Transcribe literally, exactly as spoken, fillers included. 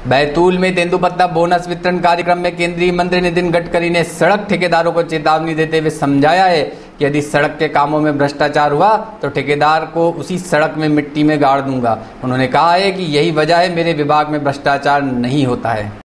बैतूल में तेंदुपत्ता बोनस वितरण कार्यक्रम में केंद्रीय मंत्री नितिन गडकरी ने सड़क ठेकेदारों को चेतावनी देते हुए समझाया है कि यदि सड़क के कामों में भ्रष्टाचार हुआ तो ठेकेदार को उसी सड़क में मिट्टी में गाड़ दूंगा। उन्होंने कहा है कि यही वजह है मेरे विभाग में भ्रष्टाचार नहीं होता है।